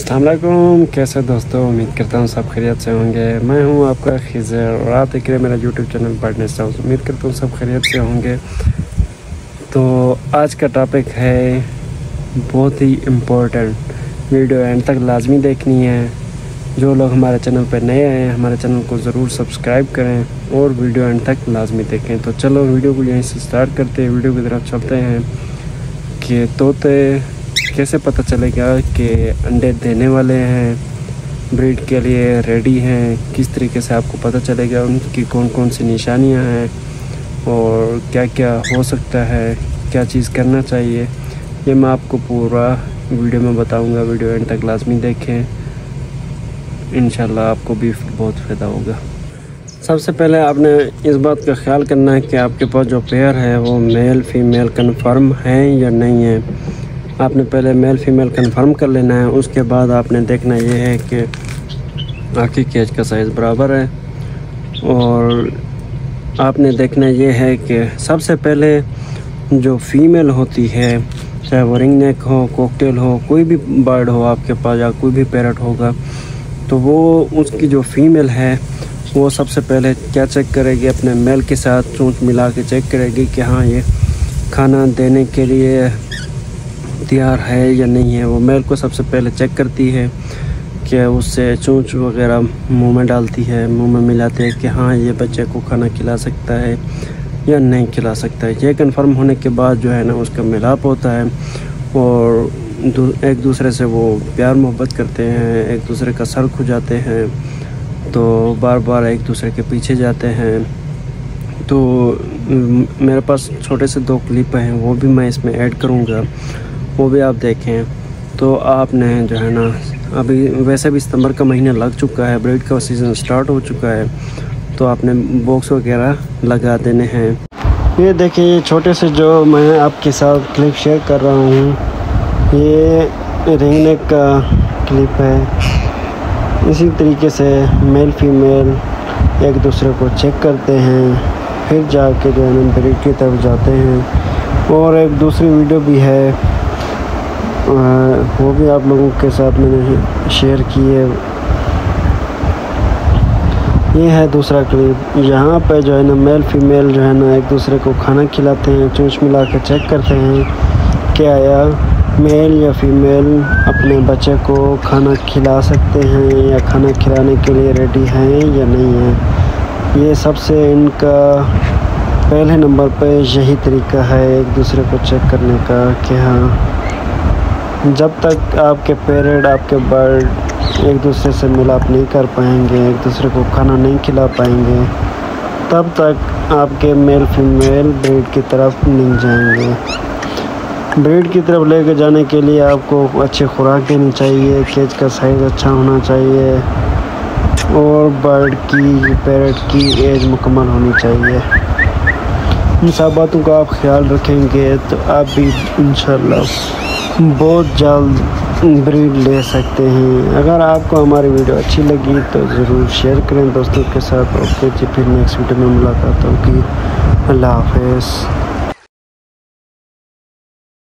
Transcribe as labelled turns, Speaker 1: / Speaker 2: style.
Speaker 1: अस्सलाम वालेकुम। कैसे दोस्तों, उम्मीद करता हूँ सब खैरियत से होंगे। मैं हूँ आपका खिज़र और आप देख रहे हैं मेरा यूट्यूब चैनल पार्टनर्स हाउस। उम्मीद करता हूँ सब खैरियत से होंगे। तो आज का टॉपिक है बहुत ही इम्पोर्टेंट, वीडियो एंड तक लाजमी देखनी है। जो लोग हमारे चैनल पर नए आए हैं हमारे चैनल को ज़रूर सब्सक्राइब करें और वीडियो एंड तक लाजमी देखें। तो चलो वीडियो को यहीं से स्टार्ट करते हैं, वीडियो की तरफ चलते हैं कि तोते कैसे पता चलेगा कि अंडे देने वाले हैं, ब्रीड के लिए रेडी हैं। किस तरीके से आपको पता चलेगा, उनकी कौन कौन सी निशानियां हैं और क्या क्या हो सकता है, क्या चीज़ करना चाहिए, ये मैं आपको पूरा वीडियो में बताऊंगा। वीडियो एंड तक लाजमी देखें, इंशाल्लाह आपको भी बहुत फ़ायदा होगा। सबसे पहले आपने इस बात का ख्याल करना है कि आपके पास जो पेयर है वो मेल फीमेल कन्फर्म है या नहीं है। आपने पहले मेल फीमेल कंफर्म कर लेना है। उसके बाद आपने देखना ये है कि आपकी केज का साइज़ बराबर है और आपने देखना ये है कि सबसे पहले जो फीमेल होती है, चाहे वो रिंग नेक हो, कॉकटेल हो, कोई भी बर्ड हो आपके पास या कोई भी पैरट होगा, तो वो उसकी जो फीमेल है वो सबसे पहले क्या चेक करेगी, अपने मेल के साथ चोंच मिला के चेक करेगी कि हाँ ये खाना देने के लिए तैयार है या नहीं है। वो मेल को सबसे पहले चेक करती है कि उससे चोंच वगैरह मुंह में डालती है, मुंह में मिलाते हैं कि हाँ ये बच्चे को खाना खिला सकता है या नहीं खिला सकता है। ये कंफर्म होने के बाद जो है ना उसका मिलाप होता है और एक दूसरे से वो प्यार मोहब्बत करते हैं, एक दूसरे का सर खुजाते हैं, तो बार बार एक दूसरे के पीछे जाते हैं। तो मेरे पास छोटे से 2 क्लिप हैं, वो भी मैं इसमें ऐड करूँगा, वो भी आप देखें। तो आपने जो है ना, अभी वैसे भी सितंबर का महीना लग चुका है, ब्रीड का सीज़न स्टार्ट हो चुका है, तो आपने बॉक्स वगैरह लगा देने हैं। ये देखिए, ये छोटे से जो मैं आपके साथ क्लिप शेयर कर रहा हूँ, ये रिंग नेक का क्लिप है। इसी तरीके से मेल फीमेल एक दूसरे को चेक करते हैं, फिर जाके जो है ना ब्रीड की तरफ जाते हैं। और एक दूसरी वीडियो भी है, वो भी आप लोगों के साथ मैंने शेयर की है। ये है दूसरा क्लिप। यहाँ पे जो है ना मेल फीमेल जो है ना एक दूसरे को खाना खिलाते हैं, चोंच मिला के चेक करते हैं कि आया मेल या फीमेल अपने बच्चे को खाना खिला सकते हैं या खाना खिलाने के लिए रेडी हैं या नहीं है। ये सबसे इनका पहले नंबर पे यही तरीका है एक दूसरे को चेक करने का कि हाँ, जब तक आपके पेरेंट, आपके बर्ड एक दूसरे से मिलाप नहीं कर पाएंगे, एक दूसरे को खाना नहीं खिला पाएंगे, तब तक आपके मेल फीमेल ब्रीड की तरफ नहीं जाएंगे। ब्रीड की तरफ लेके जाने के लिए आपको अच्छी खुराक देनी चाहिए, केज का साइज़ अच्छा होना चाहिए और बर्ड की, पैरट की एज मुकम्मल होनी चाहिए। इन सब बातों का आप ख्याल रखेंगे तो आप भी इंशाल्लाह बहुत जल्द ब्रीड ले सकते हैं। अगर आपको हमारी वीडियो अच्छी लगी तो ज़रूर शेयर करें दोस्तों के साथ। ओके जी, फिर नेक्स्ट वीडियो में मुलाकात होगी। अल्लाह हाफ़िज़।